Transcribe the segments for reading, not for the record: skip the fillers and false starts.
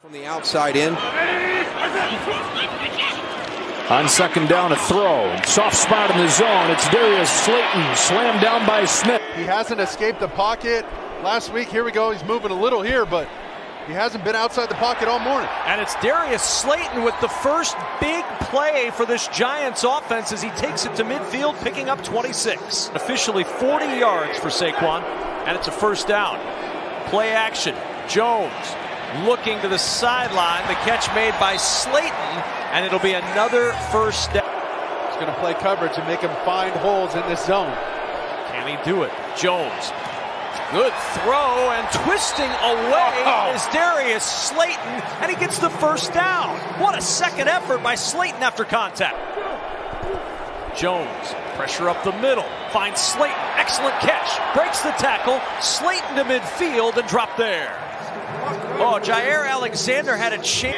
From the outside in. On second down, a throw. Soft spot in the zone. It's Darius Slayton, slammed down by Smith. He hasn't escaped the pocket. Last week, here we go, he's moving a little here, but he hasn't been outside the pocket all morning. And it's Darius Slayton with the first big play for this Giants offense as he takes it to midfield, picking up 26. Officially 40 yards for Saquon, and it's a first down. Play action. Jones looking to the sideline. The catch made by Slayton, and it'll be another first down. He's going to play coverage and make him find holes in this zone. Can he do it? Jones. Good throw, and twisting away is Darius Slayton, and he gets the first down. What a second effort by Slayton after contact. Jones, pressure up the middle, finds Slayton, excellent catch, breaks the tackle, Slayton to midfield and dropped there. Oh, Jair Alexander had a chance.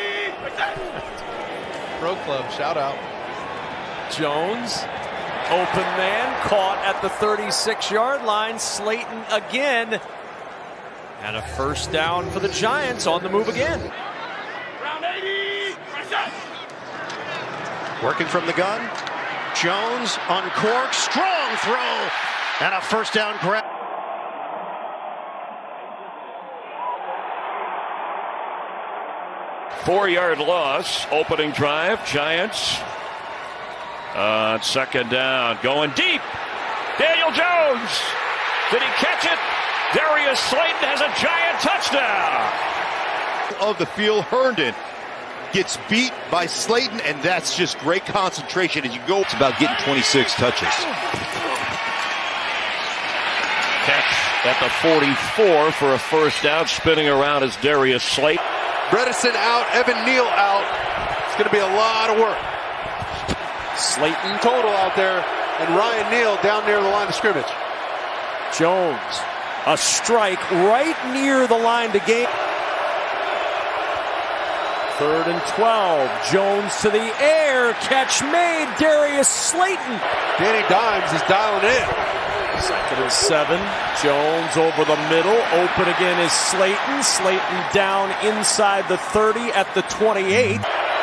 Pro Club, shout out. Jones, open man, caught at the 36-yard line. Slayton again. And a first down for the Giants on the move again. Round 80, working from the gun. Jones uncorked, strong throw, and a first down grab. Four-yard loss, opening drive, Giants. Second down, going deep. Daniel Jones. Did he catch it? Darius Slayton has a Giant touchdown. Of the field, Herndon gets beat by Slayton, and that's just great concentration as you go. It's about getting 26 touches. Catch at the 44 for a first down. Spinning around is Darius Slayton. Bredesen out, Evan Neal out. It's going to be a lot of work. Slayton total out there, and Ryan Neal down near the line of scrimmage. Jones, a strike right near the line to gain. 3rd and 12. Jones to the air. Catch made. Darius Slayton. Danny Dimes is dialing in. 2nd and 7. Jones over the middle. Open again is Slayton. Slayton down inside the 30 at the 28.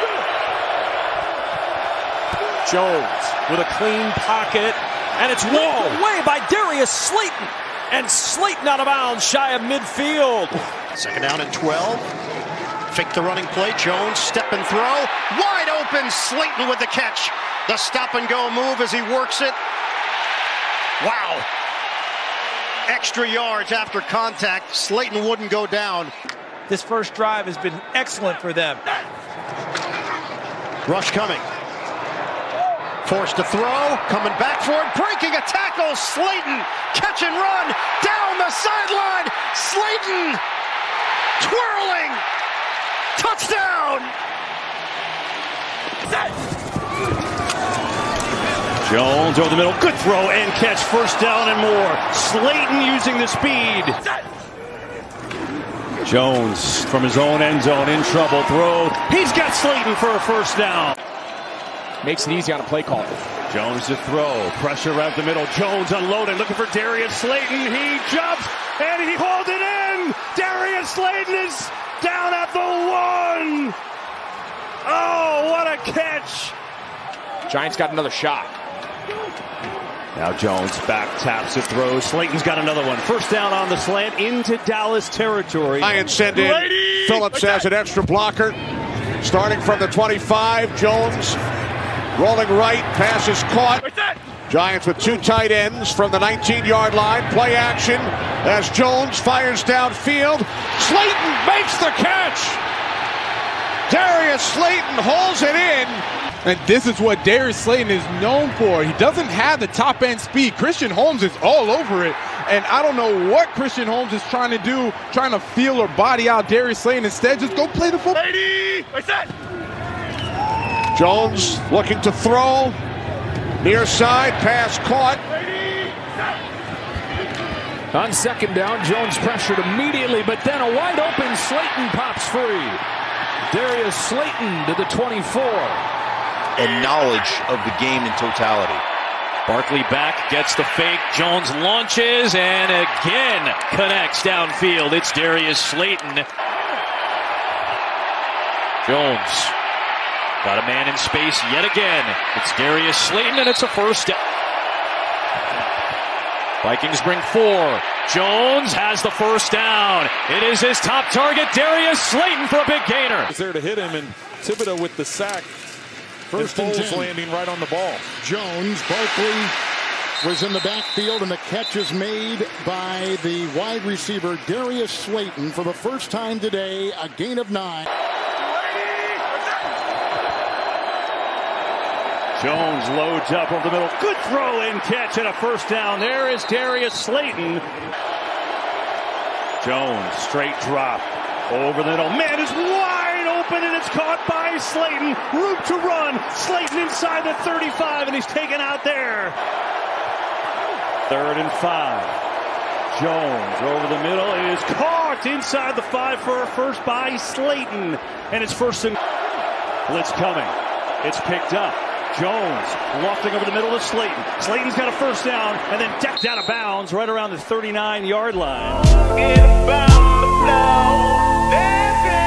Jones with a clean pocket, and it's walled away by Darius Slayton. And Slayton out of bounds, shy of midfield. Second down and 12. Fake the running play. Jones, step and throw. Wide open. Slayton with the catch. The stop and go move as he works it. Wow. Extra yards after contact. Slayton wouldn't go down. This first drive has been excellent for them. Rush coming. Forced to throw. Coming back for it. Breaking a tackle. Slayton. Catch and run. Down the sideline. Slayton. Twirling. Touchdown! Jones over the middle, good throw and catch, first down and more. Slayton using the speed. Jones from his own end zone in trouble, throw. He's got Slayton for a first down. Makes it easy on a play call. Jones to throw, pressure right the middle. Jones unloaded, looking for Darius Slayton. He jumps and he holds it in. Darius Slayton is down at the 1. Oh, what a catch. Giants got another shot. Now Jones back taps it, throws. Slayton's got another one. First down on the slant into Dallas territory. Giants send in Phillips as an extra blocker. Starting from the 25, Jones rolling right, pass is caught. Giants with 2 tight ends from the 19-yard line. Play action as Jones fires downfield. Slayton makes the catch. Darius Slayton holds it in. And this is what Darius Slayton is known for. He doesn't have the top-end speed. Christian Holmes is all over it. And I don't know what Christian Holmes is trying to do, trying to feel or body out Darius Slayton. Instead, just go play the football. Jones looking to throw. Near side, pass caught. On second down, Jones pressured immediately, but then a wide open Slayton pops free. Darius Slayton to the 24. And knowledge of the game in totality. Barkley back, gets the fake. Jones launches and again connects downfield. It's Darius Slayton. Jones got a man in space yet again. It's Darius Slayton, and it's a first down. Vikings bring 4. Jones has the first down. It is his top target, Darius Slayton, for a big gainer. He's there to hit him, and Thibodeau with the sack. First and 10. Landing right on the ball. Jones, Barkley was in the backfield, and the catch is made by the wide receiver Darius Slayton for the first time today, a gain of 9. Jones loads up over the middle. Good throw and catch and a first down. There is Darius Slayton. Jones, straight drop over the middle. Man is wide open, and it's caught by Slayton. Room to run. Slayton inside the 35, and he's taken out there. 3rd and 5. Jones over the middle is caught inside the 5 for a first by Slayton. And it's first and blitz coming. It's picked up. Jones lofting over the middle of Slayton. Slayton's got a first down and then decked out of bounds right around the 39-yard line.